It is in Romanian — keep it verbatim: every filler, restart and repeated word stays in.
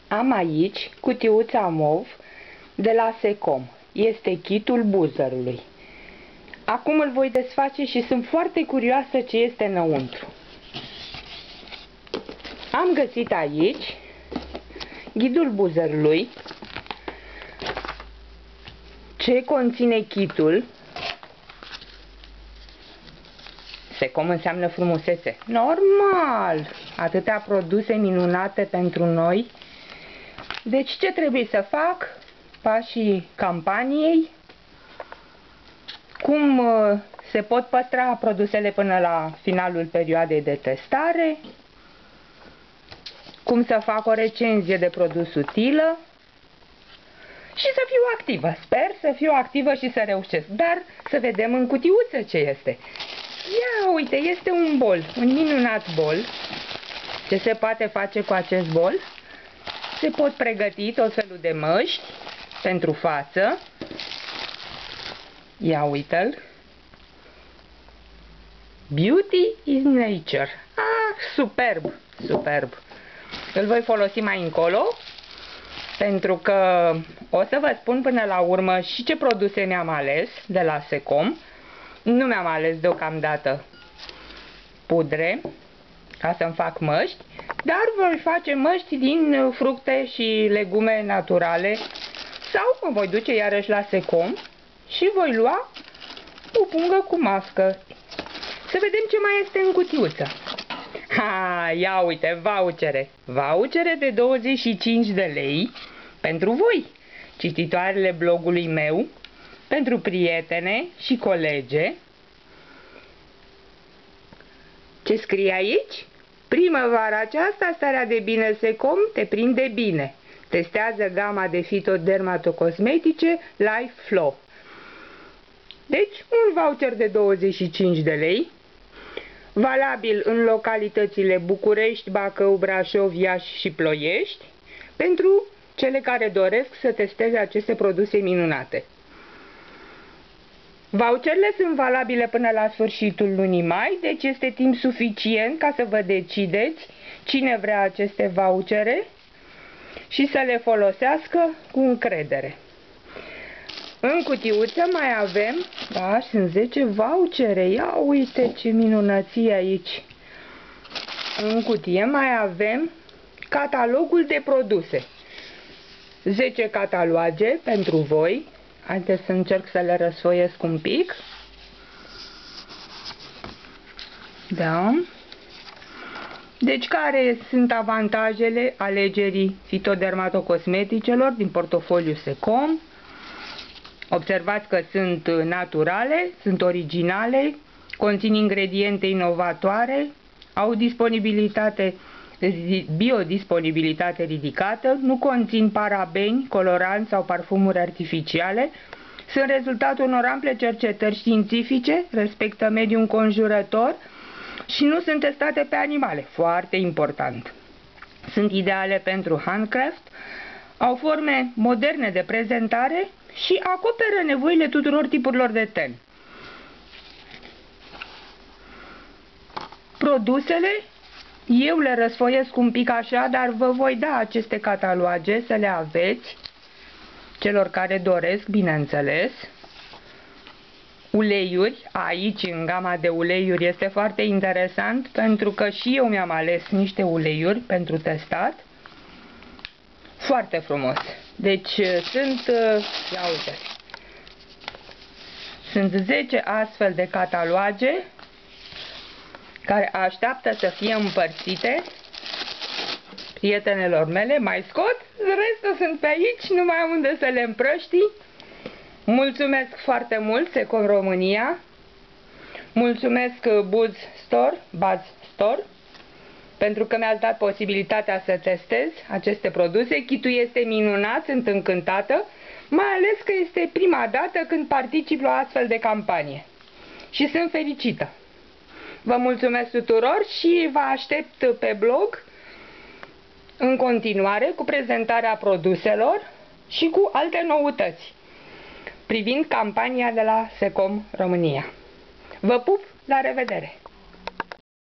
Am aici cutiuța mov de la Secom. Este kitul buzzerului. Acum îl voi desface și sunt foarte curioasă ce este înăuntru. Am găsit aici ghidul buzzerului, ce conține kitul. Secom înseamnă frumusețe. Normal! Atâtea produse minunate pentru noi. Deci ce trebuie să fac? Pașii campaniei. Cum se pot păstra produsele până la finalul perioadei de testare. Cum să fac o recenzie de produs utilă. Și să fiu activă. Sper să fiu activă și să reușesc. Dar să vedem în cutiuță ce este. Ia uite, este un bol. Un minunat bol. Ce se poate face cu acest bol? Se pot pregăti tot felul de măști pentru față. Ia uite-l. Beauty is nature. Ah, superb, superb. Îl voi folosi mai încolo, pentru că o să vă spun până la urmă și ce produse mi-am ales de la Secom. Nu mi-am ales deocamdată pudre ca să-mi fac măști, dar voi face măști din fructe și legume naturale, sau mă voi duce iarăși la Secom și voi lua o pungă cu mască. Să vedem ce mai este în cutiuță. Ha, ia uite, vouchere. Vouchere de douăzeci și cinci de lei pentru voi, cititoarele blogului meu, pentru prietene și colege. Ce scrie aici? Primăvara aceasta, starea de bine Secom te prinde bine. Testează gama de fitodermatocosmetice Life Flow. Deci, un voucher de douăzeci și cinci de lei, valabil în localitățile București, Bacău, Brașov, Iași și Ploiești, pentru cele care doresc să testeze aceste produse minunate. Voucherele sunt valabile până la sfârșitul lunii mai, deci este timp suficient ca să vă decideți cine vrea aceste vouchere și să le folosească cu încredere. În cutiuță mai avem, da, sunt zece vouchere, ia uite ce minunăție aici. În cutie mai avem catalogul de produse. zece cataloage pentru voi. Haideți să încerc să le răsfoiesc un pic. Da. Deci care sunt avantajele alegerii fitodermatocosmeticelor din portofoliul Secom? Observați că sunt naturale, sunt originale, conțin ingrediente inovatoare, au disponibilitate, biodisponibilitate ridicată, nu conțin parabeni, coloranți sau parfumuri artificiale, sunt rezultatul unor ample cercetări științifice, respectă mediul înconjurător și nu sunt testate pe animale, foarte important. Sunt ideale pentru handcraft, au forme moderne de prezentare și acoperă nevoile tuturor tipurilor de ten. Produsele, eu le răsfoiesc un pic așa, dar vă voi da aceste cataloage să le aveți, celor care doresc, bineînțeles. Uleiuri, aici în gama de uleiuri este foarte interesant, pentru că și eu mi-am ales niște uleiuri pentru testat. Foarte frumos. Deci sunt, ia uite, sunt zece astfel de cataloage care așteaptă să fie împărțite prietenelor mele. Mai scot, restul sunt pe aici, nu mai am unde să le împrăști. Mulțumesc foarte mult Secom România, mulțumesc Buzz Store, Buzz Store, pentru că mi-ați dat posibilitatea să testez aceste produse. Kitul este minunat, sunt încântată, mai ales că este prima dată când particip la o astfel de campanie. Și sunt fericită. Vă mulțumesc tuturor și vă aștept pe blog în continuare cu prezentarea produselor și cu alte noutăți privind campania de la Secom România. Vă pup, la revedere!